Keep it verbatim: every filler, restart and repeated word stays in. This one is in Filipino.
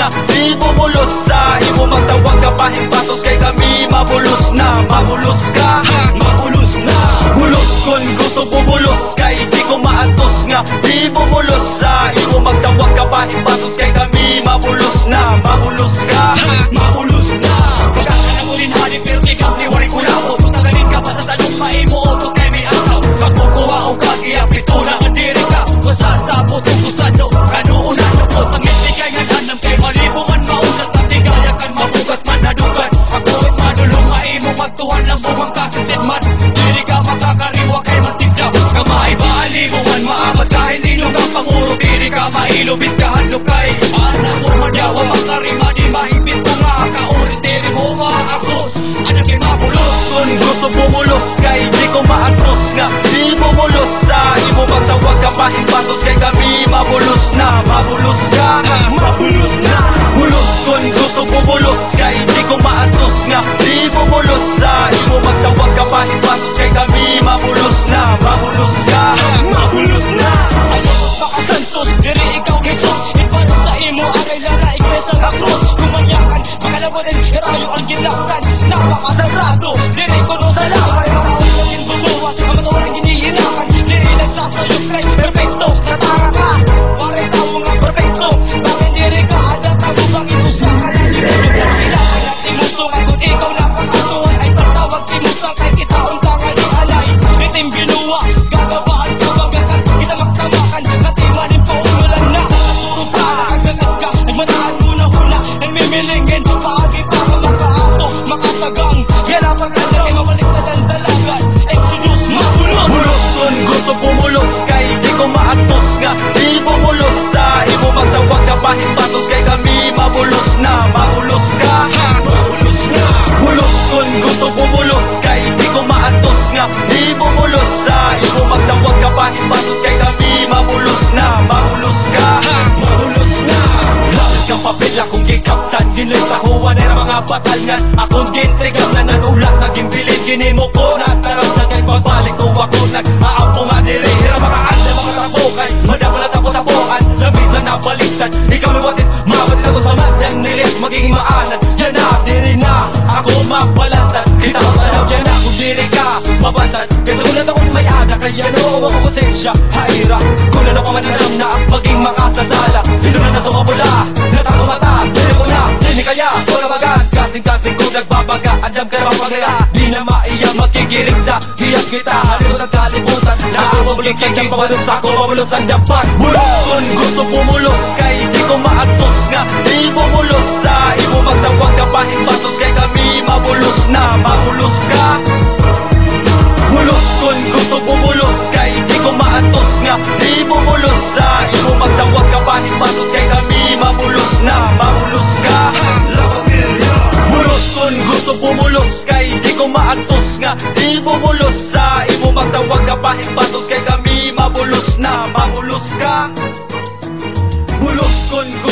nga di bumulos sa imo magtawag ka pa himpatos kay kami mabulos na mabulos ka mabulos na bulos kon gusto bumulos kay di ko maatos nga di bumulos sa imo magtawag ka pa himpatos kay kami mabulos na mabulos ka mabulos na pagkaka na mo rin hali pero ikaw ni wari kulaw tagalin ka pa sa tanong sa imo o kay may akaw kakukuha o kagiya pito na andiri ka masasabot o kusado kanuunan na po sa ngitigay nga ganam kay malibungan maulat na tigayakan mabugat man nadugan ako at madulong maimo magtuhan lang buwang kasisidman diri ka makakariwa kay mantigda nga maibaali mo man maamat kahit inugang panguro diri ka mailubit ka handok kay anak mo madawa makarima di mahipit mo nga kaulit diri mo maakos anak kay mabulos kon gusto bumulos kay di ko maatos nga di bumulos sa imo magtawag ka pa himpatos kay kami mabulos na mabulos ka mabulos na bulos kon gusto bumulos kay di ko maatos nga di bumulos sa imo magtawag ka pa himpatos kay kami mabulos na mabulos ka mabulos na makasantos diri ikaw Jesus iparo sa imo aray lara ikresa nga krus kumanyakan makalabotin irayo ang ginaktan napakasarado diri ko no sa laway maraon na ginbubuwa ang matawa ang ginihinakan diri nagsasayok kay perfecto katara ka waray tao nga perfecto bakit diri ka ada tamo bang inusakan ang ginagawa kailangan at imusungan kung ikaw napakatuhan ay patawag imusang kay kita ang tangan ni alay itim binuwa gagawaan ka bagakat kita magtamakan katimanin po umulan na naturo pa nakagagat ka nagmataan mo na hula nagmimilingin paagi pa ka makaato makasagang yan ang pagkala ay mabalik na dandalagan Exodus mabulos bulos kon gusto bumulos kay di ko maatos nga di bumulos sa imo magtawag ka pa himpatos kay kami mabulos na mabulos ka mabulos na bulos kon gusto bumulos kay di ko maatos nga di bumulos sa imo magtawag ka pa himpatos kay kami mabulos na mabulos ka mabulos na lapit kang papel akong gikaptan ginlit tahuan ay mga batalyan akong gintrigam na nanulat naging bilid ginimo ko nagtarap na kay pagbalik ko ako nag-aampo nga diri hira mga ande mga tabukan madabalat ako sa bukan labis na nabaligsan ikaw liwatit mabatit ako sa madyang nilit magiging maanan dyan na diri na ako mabalatan kita ko tanaw dyan na kung diri ka mabatan katulad akong may aga kaya no ako konsensya haira kung ano pa man alam na ang maging makasasala sino na natumabula natako mata diri ko na dini kaya wala bagat kasing-kasing kung nagbabaga andam ka naman pagaya di na maiya magkikirigda hiyag kita halito ng kalibutan na umabalik kay kay pabalot ako mabulot ang dapat bulos kon gusto bumulos kay di ko maatos nga di bumulos sa imo magtawag ka pa himpatos kay kami mabulos na mabulos ka bulos kon gusto bumulos kay di ko maatos nga di bumulos sa imo magtawag ka pa himpatos kay kami mabulos na mabulos ka bulos kon gusto bumulos kay di ko maatos nga di bumulos sa imo magtawag ka pa himpatos kay kami mabulos na mabulos ka bulos kon